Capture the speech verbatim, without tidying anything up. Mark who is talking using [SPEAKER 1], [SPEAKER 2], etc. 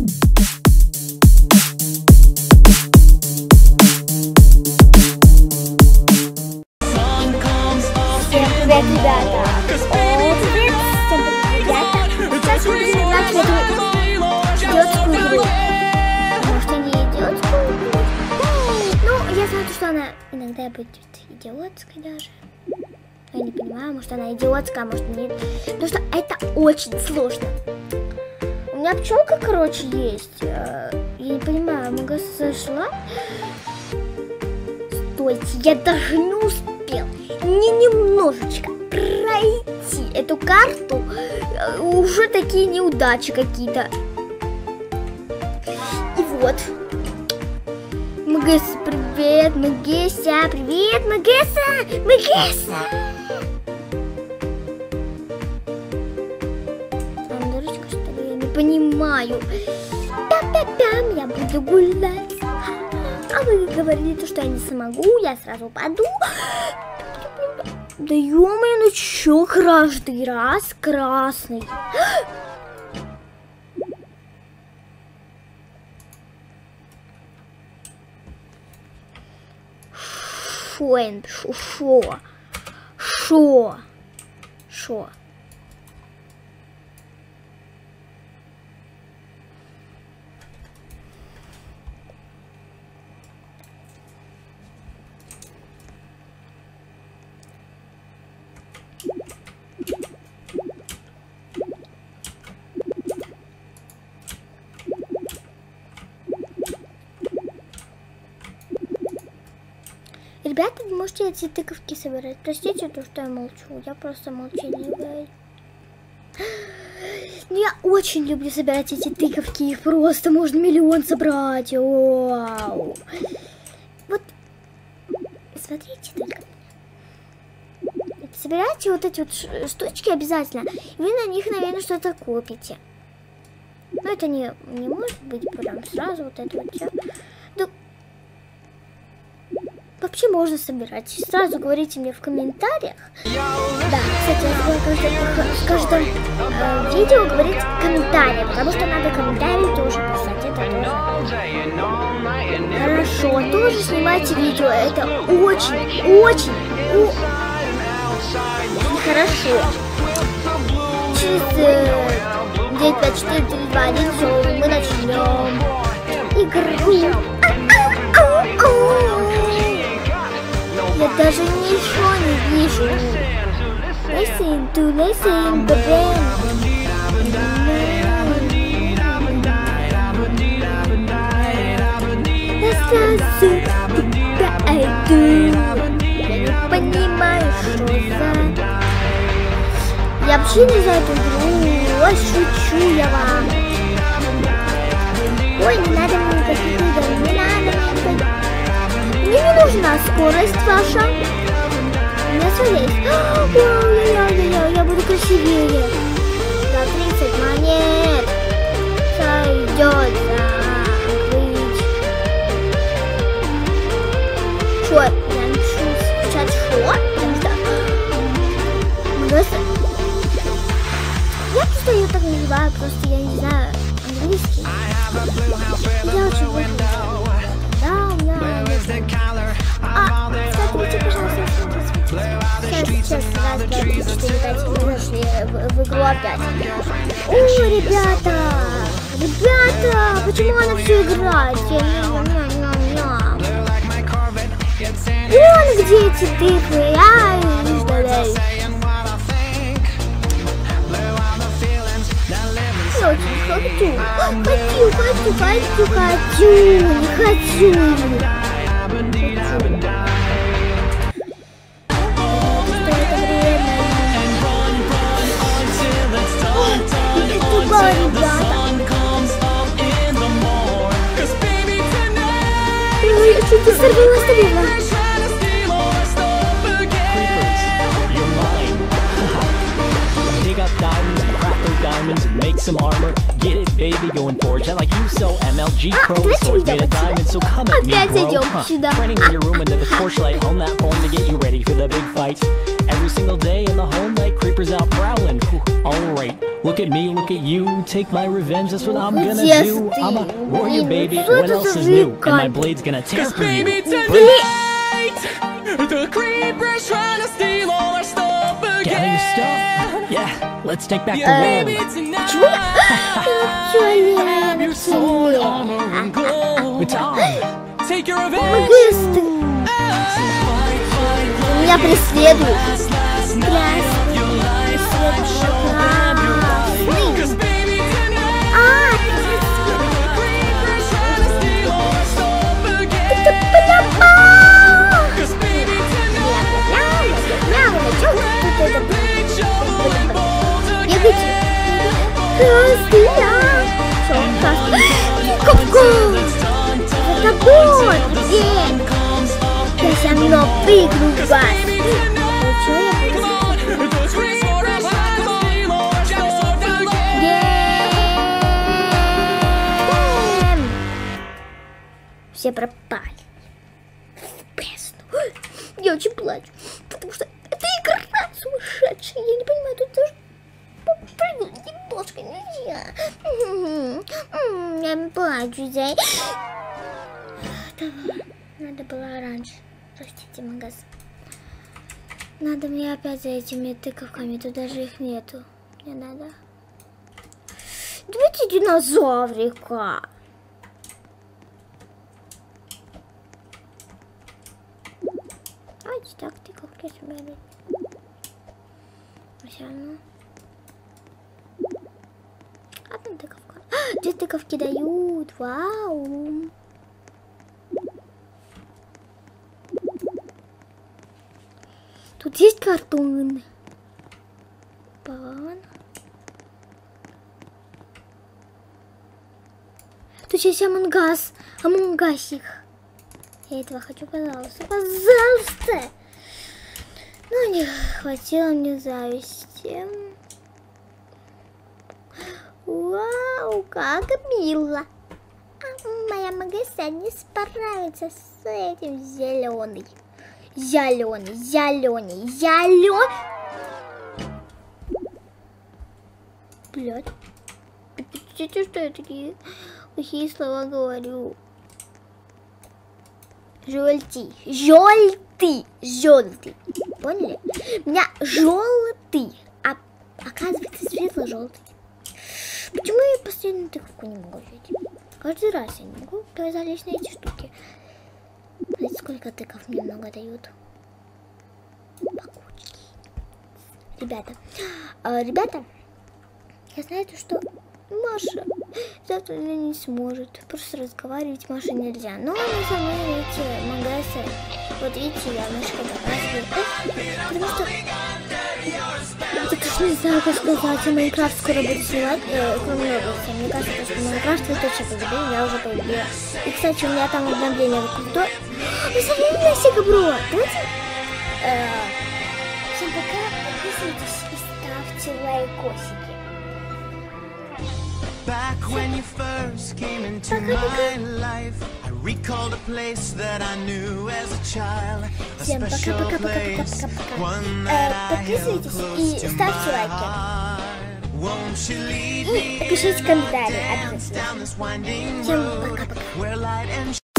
[SPEAKER 1] Привет, ребята! О, привет! Всем привет, ребята! Сейчас мы будем играть в эту идиотскую игру. Может, она не идиотскую игру? Ну, я знаю, что она иногда будет идиотской даже. Я не понимаю, может, она идиотская, а может, нет. Потому что это очень сложно. У меня пчелка, короче, есть. Я не понимаю, много сошла. Стойте, я даже не успел ни немножечко пройти эту карту. Уже такие неудачи какие-то. И вот. Магесса, привет, Магесса, привет, Магесса, Магесса. Там дурочка, что ли? Я не понимаю. Пям-пям-пям, я буду гулять. А вы говорили, то, что я не смогу, я сразу упаду. Да ё-моё, ну чё каждый раз красный? Шо я напишу? Шо? Шо? Шо? Ребята, вы можете эти тыковки собирать. Простите, то, что я молчу. Я просто молчаливая. Но я очень люблю собирать эти тыковки. Их просто можно миллион собрать. Вау. Вот, смотрите только. Собирайте вот эти вот штучки обязательно. И вы на них, наверное, что-то купите. Но это не, не может быть прям сразу вот это вот все. Да, вообще можно собирать. Сразу говорите мне в комментариях. Да, кстати, я забыла в каждом э, видео говорить комментарии, потому что надо комментарии тоже писать. Это тоже хорошо. Тоже снимайте видео. Это очень, очень, очень хорошо. Через девять, пять, четыре, три, два, один, все, мы начнем игру. Я даже ничего не вижу. Listen to listen, but then я не понимаю, что за... Я вообще не знаю эту игру. Ой, шучу я вам. Ой, не надо мне никаких игр, не надо мне никаких... Мне не нужна скорость ваша. У меня все есть. Ой-ой-ой, я буду красивее. За тридцать монет сойдет закрыть. Шо? Я напишу в чат шо? Потому что... Просто... Я просто ее так называю, просто я не знаю английский. Я очень выхожу. Да, у меня... А, смотрите, пожалуйста, смотрите. Сейчас, сейчас, раз, два, три, четыре, пять, мы зашли в, в игру опять. О, ребята! Ребята! Почему она все играет? Ням-ням-ням-ням. Вон где эти тыквы, я не ждалась. Я очень хочу. Хочу, хочу, хочу, хочу. Не хочу. Я чуть не сорвала, сорвала.
[SPEAKER 2] Diamonds and make some armor. Get it, baby, going forge. I like you so M L G Pro swords made of diamonds, so come at me, bro. Huh. Running in your room under the torchlight on that phone to get you ready for the big fight. Every single day in the home, like creepers out prowling. Alright, look at me, look at you. Take my revenge, that's what I'm gonna
[SPEAKER 1] Yes,
[SPEAKER 2] do. I'm a
[SPEAKER 1] dude.
[SPEAKER 2] warrior, baby.
[SPEAKER 1] What
[SPEAKER 2] What
[SPEAKER 1] is
[SPEAKER 2] else
[SPEAKER 1] a
[SPEAKER 2] is new?
[SPEAKER 1] recon?
[SPEAKER 2] And my blade's gonna tear through you.
[SPEAKER 3] Baby, tonight, the creepers trying to steal all our stuff again.
[SPEAKER 2] Getting stuff? Yeah, let's take back
[SPEAKER 3] Yeah,
[SPEAKER 2] the
[SPEAKER 3] baby,
[SPEAKER 2] world.
[SPEAKER 3] tonight.
[SPEAKER 1] Чё
[SPEAKER 3] Your sword, armor, and gold.
[SPEAKER 2] It's on.
[SPEAKER 3] Take your revenge.
[SPEAKER 1] Могу ты?
[SPEAKER 3] Fight, fight, fight.
[SPEAKER 1] Меня преследуют.
[SPEAKER 3] Last, last night.
[SPEAKER 1] Красный.
[SPEAKER 3] Your life showing your light.
[SPEAKER 1] Красный.
[SPEAKER 3] 'Cause baby, tonight,
[SPEAKER 1] А,
[SPEAKER 3] the creepers trying to steal all our stuff again.
[SPEAKER 1] ты поняла?
[SPEAKER 3] 'Cause baby, tonight,
[SPEAKER 1] Мяу, мяу, чё? Тут это
[SPEAKER 3] big shovel and bolt
[SPEAKER 1] бегайте.
[SPEAKER 3] again.
[SPEAKER 1] Красный, я. Всё, красный. Ку-ку. Это бот. Где? Я со мной прыгну в вас. Ну чё я буду? Ем. Все пропали. В бездну. Я очень плачу, потому что это игра сумасшедшая. Я не понимаю, тут тоже попрыгнуть немножко нельзя. Я плачу, зай. Надо было раньше. Простите, магаз. Надо мне опять за этими тыковками. Тут даже их нету. Мне надо. Давайте динозаврика. Давайте так, тыковки собирать. Все равно. Одна тыковка. А, две тыковки дают. Вау. Тут есть картон. Пан. Тут есть амонгас. Амонгасик. Я этого хочу, пожалуйста. Пожалуйста. Ну, не хватило мне зависти. Вау, как мило. А моя магаса не справится с этим зеленый. Зеленый, зеленый, зеленый. Блядь. Что, что я такие плохие слова говорю? Желтый, желтый, желтый. Поняли? У меня желтый, а оказывается светло-желтый. Почему я постоянно тыковку не могу взять? Каждый раз я не могу. Давай залезть на эти штуки. Знаете, сколько тыков мне много дают? Покучки. Ребята, э, ребята, я знаю, что Маша завтра не сможет. Просто разговаривать Маше нельзя. Но она со мной, видите, магазин. Вот видите, я немножко доказываю. Потому что я точно не знаю, как сказать. Я Майнкрафт скоро буду снимать, э, кроме Роблокса. Мне кажется, что Майнкрафт вы точно полюбили, я уже полюбила. И, кстати, у меня там обновление крутой. Вы смотрели на Сига Бро? Давайте. Э, всем пока, подписывайтесь и ставьте лайкосики.
[SPEAKER 4] Back when you first came into my life, I recalled a place that I knew as a child, a
[SPEAKER 1] Всем
[SPEAKER 4] special place, one that I held close to my heart. Won't you lead me
[SPEAKER 1] И пишите комментарии
[SPEAKER 4] down
[SPEAKER 1] обязательно.
[SPEAKER 4] this winding
[SPEAKER 1] Всем
[SPEAKER 4] road
[SPEAKER 1] пока-пока.
[SPEAKER 4] where light and